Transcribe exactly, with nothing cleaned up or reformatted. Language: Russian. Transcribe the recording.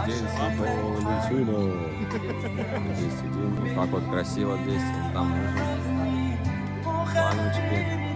День Святого Валентина. Здесь сидим. Вот так вот красиво здесь. Вон там мужик. Ванечки.